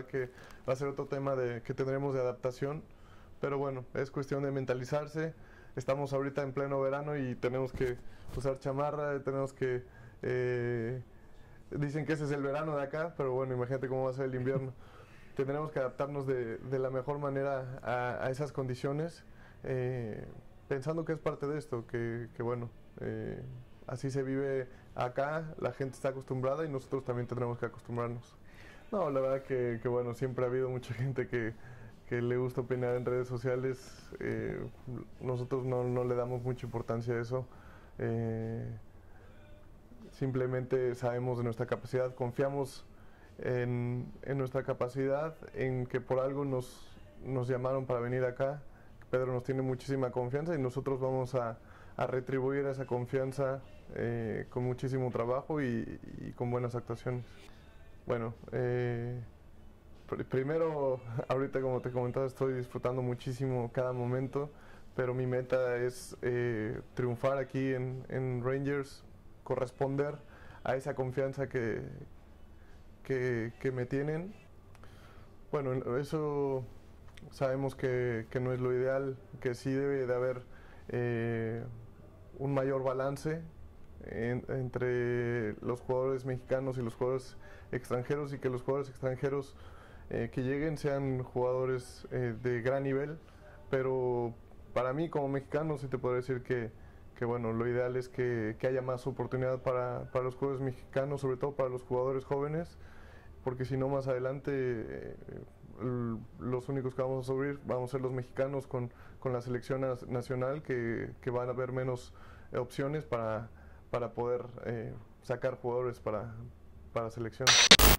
que va a ser otro tema que tendremos de adaptación, pero bueno, es cuestión de mentalizarse. Estamos ahorita en pleno verano y tenemos que usar chamarra, tenemos que... dicen que ese es el verano de acá, pero bueno, imagínate cómo va a ser el invierno. Tendremos que adaptarnos de la mejor manera a esas condiciones, pensando que es parte de esto, que bueno, así se vive acá, la gente está acostumbrada y nosotros también tendremos que acostumbrarnos. No, la verdad que bueno, siempre ha habido mucha gente que le gusta opinar en redes sociales. Nosotros no le damos mucha importancia a eso. Simplemente sabemos de nuestra capacidad, confiamos en nuestra capacidad, en que por algo nos llamaron para venir acá. Pedro nos tiene muchísima confianza y nosotros vamos a retribuir esa confianza con muchísimo trabajo y con buenas actuaciones. Bueno, primero, ahorita como te comentaba, estoy disfrutando muchísimo cada momento, pero mi meta es triunfar aquí en Rangers, corresponder a esa confianza que me tienen. Bueno, eso sabemos que no es lo ideal, que sí debe de haber un mayor balance entre los jugadores mexicanos y los jugadores extranjeros, y que los jugadores extranjeros que lleguen sean jugadores de gran nivel, pero para mí como mexicano sí te puedo decir que bueno, lo ideal es que haya más oportunidad para los jugadores mexicanos, sobre todo para los jugadores jóvenes, porque si no más adelante los únicos que vamos a subir vamos a ser los mexicanos con la selección nacional, que van a haber menos opciones para poder sacar jugadores para selección.